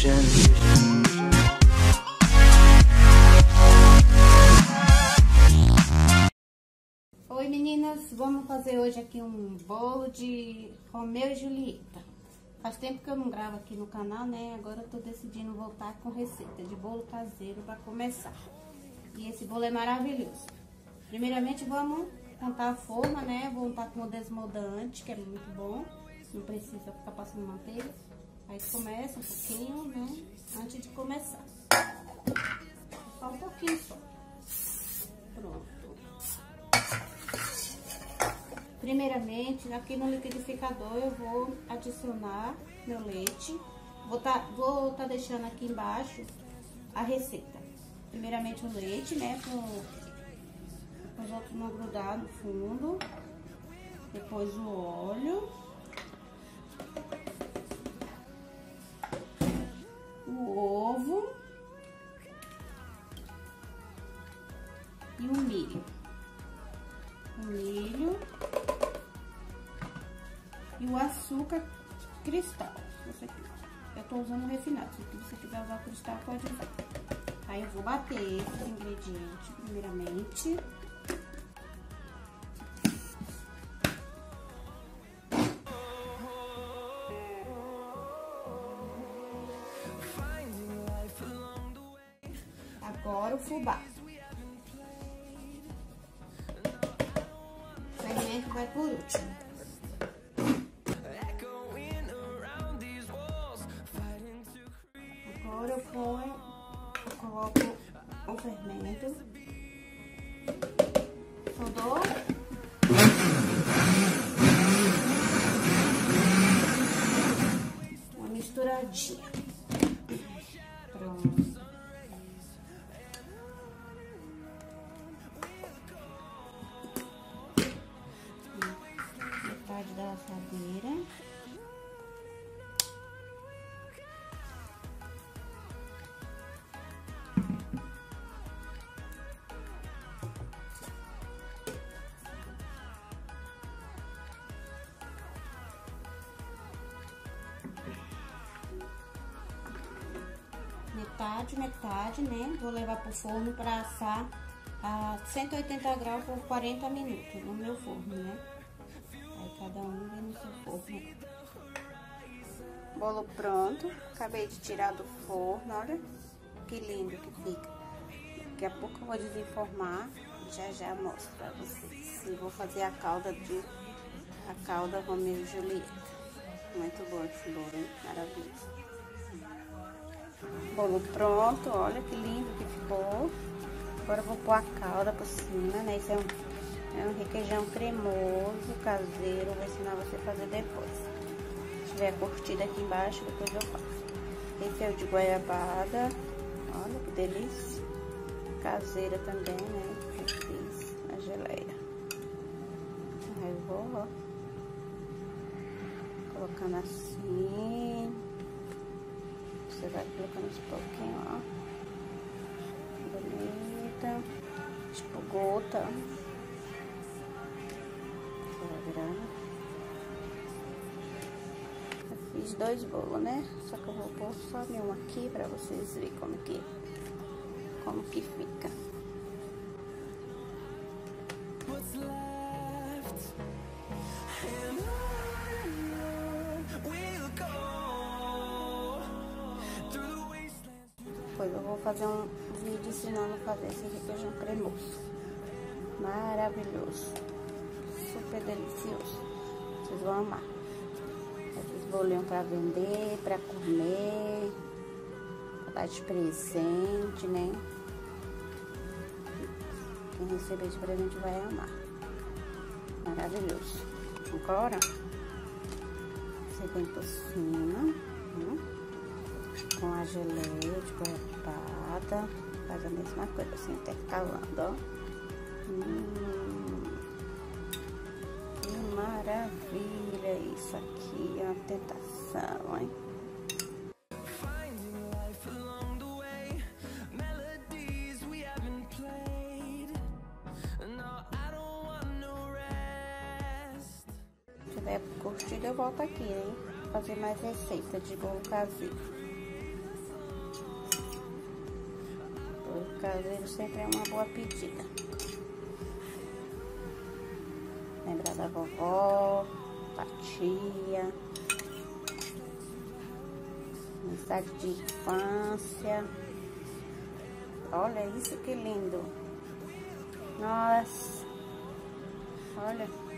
Oi meninas, vamos fazer hoje aqui um bolo de Romeu e Julieta. Faz tempo que eu não gravo aqui no canal, né? Agora eu tô decidindo voltar com receita de bolo caseiro para começar. E esse bolo é maravilhoso. Primeiramente vamos untar a forma, né? Vou untar com o desmoldante, que é muito bom. Não precisa ficar passando manteiga. Aí começa um pouquinho, né? Antes de começar. Só um pouquinho só. Pronto. Primeiramente, aqui no liquidificador eu vou adicionar meu leite. Vou tá deixando aqui embaixo a receita. Primeiramente o leite, né? Para os outros não grudar no fundo. Depois o óleo. O ovo. E o milho. O milho. E o açúcar cristal. Eu tô usando refinado. Se você quiser usar cristal, pode usar. Aí eu vou bater esses ingredientes primeiramente. Agora o fubá. O fermento vai por último. Agora eu coloco o fermento. Só dou uma misturadinha. Pronto. Metade da assadeira. Metade, né? Vou levar pro forno para assar a 180 graus por 40 minutos no meu forno, né? Aí cada um vem no seu forno. Bolo pronto. Acabei de tirar do forno, olha que lindo que fica. Daqui a pouco eu vou desenformar, já mostro pra vocês. E vou fazer a calda Romeu e Julieta. Muito bom esse bolo, hein? Maravilhoso. Bolo pronto, olha que lindo que ficou. Agora eu vou pôr a calda por cima, né? Esse é um requeijão cremoso, caseiro. Vou ensinar você a fazer depois. Se tiver curtida aqui embaixo, depois eu faço. Esse é o de goiabada. Olha que delícia. Caseira também, né? Eu fiz a geleia. Aí eu vou, ó, colocando assim. Você vai colocando uns pouquinho, ó. Bonita. Tipo gota. Você vai virando. Eu fiz 2 bolos, né? Só que eu vou pôr só um aqui pra vocês verem como que fica. Depois eu vou fazer um vídeo ensinando a fazer esse requeijão cremoso. Maravilhoso. Super delicioso. Vocês vão amar. Esses bolinhos pra vender, pra comer, pra dar de presente, né? Quem receber de presente vai amar. Maravilhoso. Agora, você vem por cima, com a geleia de goiabada. Faz a mesma coisa, assim, intercalando, ó. Que maravilha isso aqui, é uma tentação, hein? Se tiver curtido, eu volto aqui, hein? Fazer mais receita de bolo caseiro. Bolo caseiro sempre é uma boa pedida. Lembrar da vovó, da tia. Amizade de infância. Olha isso que lindo. Nossa. Olha.